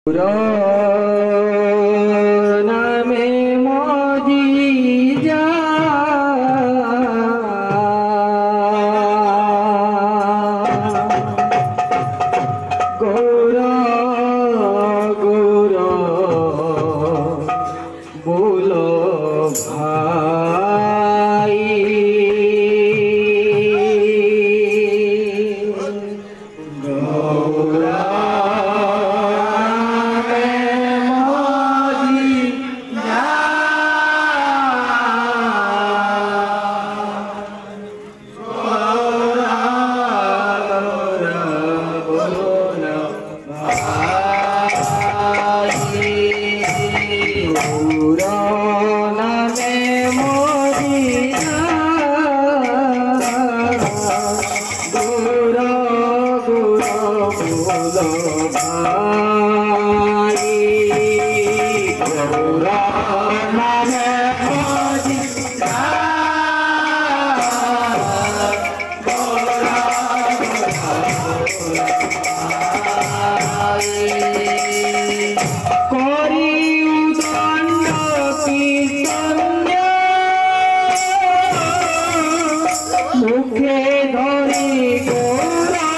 नामे मोदी जा गौरा गौरा बोलो भाई गौरा मुखे धरी गौरा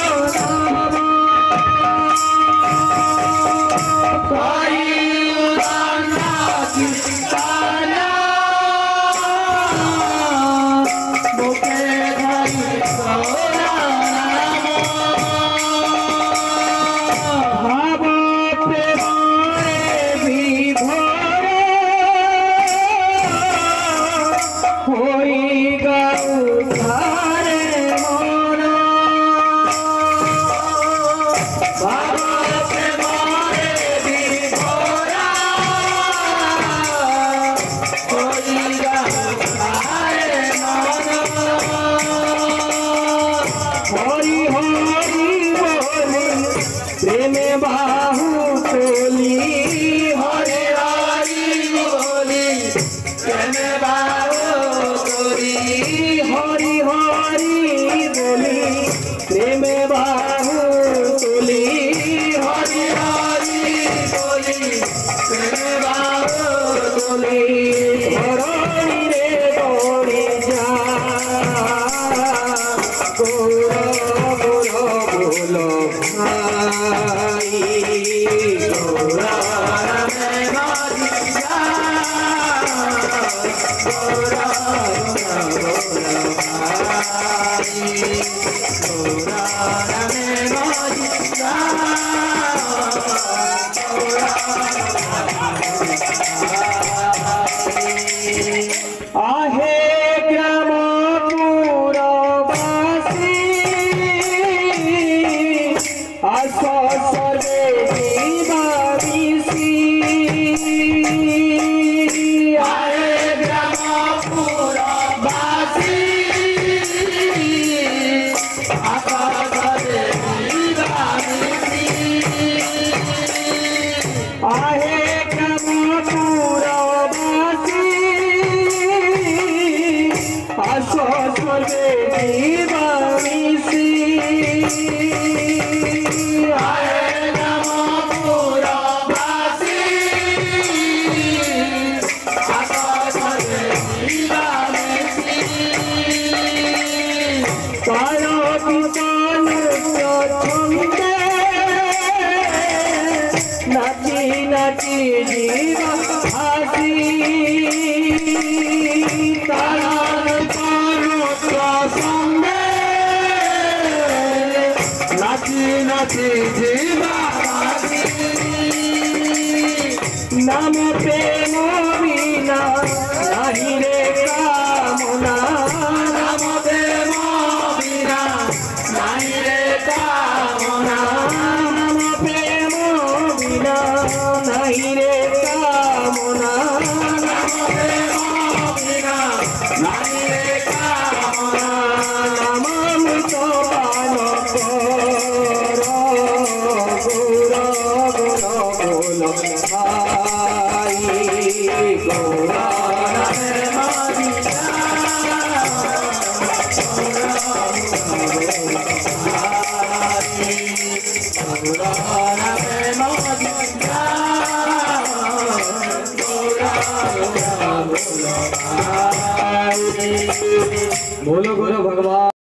प्रेम बाहु टोली हरे हरि बोली प्रेम बाहु टोली हरि हरि बोली प्रेम बाहु टोली हरि हरि बोली प्रेम बाहु टोली धरणी रे दौड़ी जा गौरा गौरा बोलो आहे ग्राम पुरवासी आस सर्वे जीवासी आहे ग्राम पुरवासी आस सर्वे जीवासी आहे ग्राम पुरवासी आस सर्वे जीवासी नाची नाची जीवा हासी तारान पारो संगे नाची नाची जीवा हासी नाम प्रेम बिना नहीं रे कामना नाम प्रेम बिना नहीं रे कामना नाम प्रेम बिना नहीं रे कामना नाम प्रेम बिना नहीं रे कामना नाम अमृत पान करो गौरा गौरा बोलो भाई गौरा Gauravana Prema बोलो गुरु भगवान।